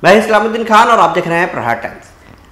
मैं इस्लामुद्दीन खान और आप देख रहे हैं प्रहार टाइम्स।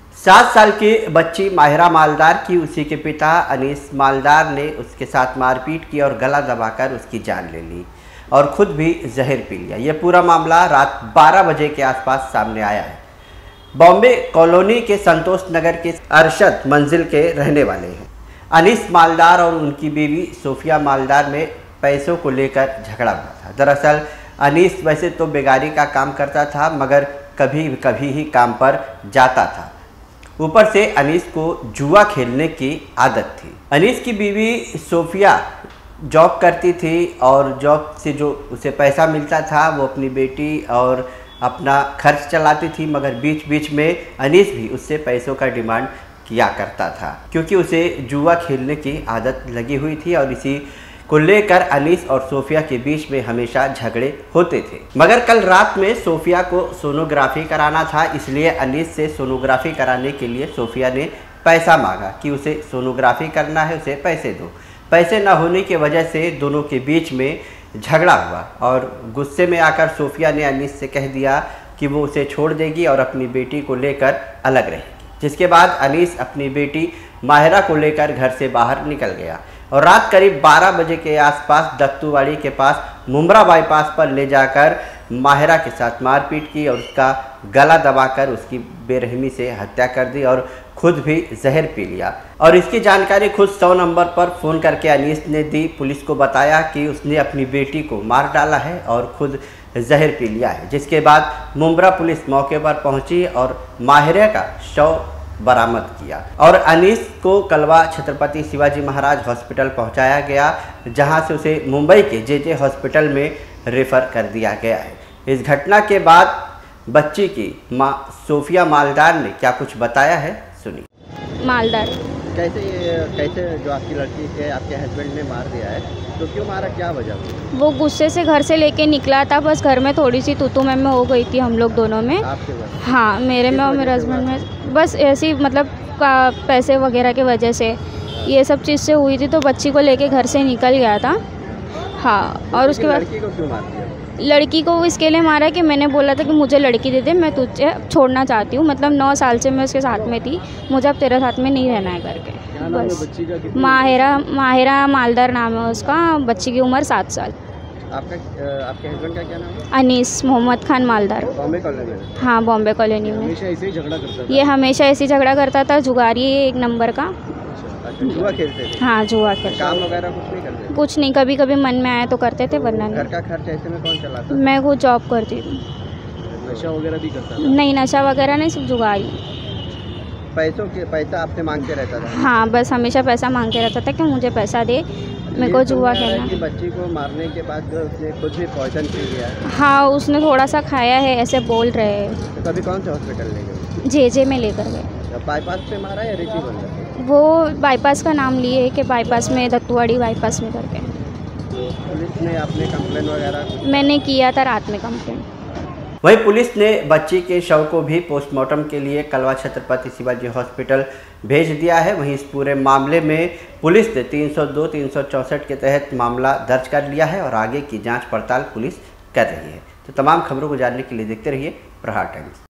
7 साल की बच्ची माहिरा मालदार की उसी के पिता अनीस मालदार ने उसके साथ मारपीट की और गला दबाकर उसकी जान ले ली और खुद भी जहर पी लिया। यह पूरा मामला रात 12 बजे के आसपास सामने आया है। बॉम्बे कॉलोनी के संतोष नगर के अरशद मंजिल के रहने वाले हैं। अनीस मालदार और उनकी बीवी सोफिया मालदार में पैसों को लेकर झगड़ा हुआ था। दरअसल अनीस वैसे तो बेगारी का काम करता था, मगर कभी कभी ही काम पर जाता था। ऊपर से अनीस को जुआ खेलने की आदत थी। अनीस की बीवी सोफिया जॉब करती थी और जॉब से जो उसे पैसा मिलता था वो अपनी बेटी और अपना खर्च चलाती थी, मगर बीच बीच में अनीस भी उससे पैसों का डिमांड किया करता था, क्योंकि उसे जुआ खेलने की आदत लगी हुई थी और इसी को लेकर अनीस और सोफिया के बीच में हमेशा झगड़े होते थे। मगर कल रात में सोफिया को सोनोग्राफी कराना था, इसलिए अनीस से सोनोग्राफी कराने के लिए सोफिया ने पैसा मांगा कि उसे सोनोग्राफी करना है, उसे पैसे दो। पैसे न होने की वजह से दोनों के बीच में झगड़ा हुआ और गुस्से में आकर सोफिया ने अनीस से कह दिया कि वो उसे छोड़ देगी और अपनी बेटी को लेकर अलग रहेगी। जिसके बाद अनीस अपनी बेटी माहिरा को लेकर घर से बाहर निकल गया और रात करीब 12 बजे के आसपास दत्तूवाड़ी के पास मुंब्रा बाईपास पर ले जाकर माहिरा के साथ मारपीट की और उसका गला दबाकर उसकी बेरहमी से हत्या कर दी और खुद भी जहर पी लिया। और इसकी जानकारी खुद 100 नंबर पर फ़ोन करके अनीस ने दी। पुलिस को बताया कि उसने अपनी बेटी को मार डाला है और खुद जहर पी लिया है। जिसके बाद मुंब्रा पुलिस मौके पर पहुंची और माहिरा का शव बरामद किया और अनीस को कलवा छत्रपति शिवाजी महाराज हॉस्पिटल पहुंचाया गया, जहां से उसे मुंबई के जे हॉस्पिटल में रेफर कर दिया गया है। इस घटना के बाद बच्ची की मां सोफिया मालदार ने क्या कुछ बताया है, सुनिए। मालदार कैसे जो आपकी लड़की के आपके हस्बैंड ने मार दिया है, तो क्यों मारा, क्या वजह? वो गुस्से से घर से लेके निकला था, बस घर में थोड़ी सी तू मैं हो गई थी हम लोग दोनों में। आपके घर? हाँ, मेरे में और मेरे हस्बैंड में बस ऐसी मतलब पैसे वगैरह की वजह से ये सब चीज़ से हुई थी, तो बच्ची को लेके घर से निकल गया था। हाँ, और उसके बाद लड़की को क्यों मार दिया? लड़की को इसके लिए मारा कि मैंने बोला था कि मुझे लड़की दे दे, मैं तुझे छोड़ना चाहती हूँ। मतलब 9 साल से मैं उसके साथ में थी, मुझे अब तेरे साथ में नहीं रहना है करके। बस माहिरा मालदार नाम है उसका, बच्ची की उम्र 7 साल। आपके हस्बैंड का क्या नाम है? अनीस मोहम्मद खान मालदार। बॉम्बे कॉलोनी में? हाँ, बॉम्बे कॉलोनी में। हमेशा ऐसे ही झगड़ा करता था? ये हमेशा ऐसे ही झगड़ा करता था, जुगारी एक नंबर का। अच्छा, जुआ खेलते थे? हाँ, जुआ खेलते। काम वगैरह कुछ नहीं करते? कुछ नहीं, कभी कभी मन में आया तो करते थे, वरना नहीं। घर का खर्च ऐसे में कौन चलाता? मैं खुद जॉब करती थी। नशा वगैरह भी करता था? नहीं, नशा वगैरह नहीं, सिर्फ जुगारी। पैसा आपसे मांगते रहता था? हाँ, बस हमेशा पैसा मांगते रहता था कि मुझे पैसा दे, मेरे को जुआ खेलना। कि बच्ची को मारने के बाद जो उसने खुद भी पॉइजन पी लिया? हाँ, उसने थोड़ा सा खाया है, ऐसे बोल रहे हैं। तो कभी कौन से हॉस्पिटल ले गए? जे में लेकर गए। बाईपास पे मारा या ऋषि बंदर? वो बाईपास का नाम लिए कि बाईपास में, दत्तूवाड़ी बाईपास में करके। तो पुलिस ने आपने कंप्लेन वगैरह? मैंने किया था रात में कंप्लेन। वहीं पुलिस ने बच्ची के शव को भी पोस्टमार्टम के लिए कलवा छत्रपति शिवाजी हॉस्पिटल भेज दिया है। वहीं इस पूरे मामले में पुलिस ने 302, 364 के तहत मामला दर्ज कर लिया है और आगे की जांच पड़ताल पुलिस कर रही है। तो तमाम खबरों को जानने के लिए देखते रहिए प्रहार टाइम्स।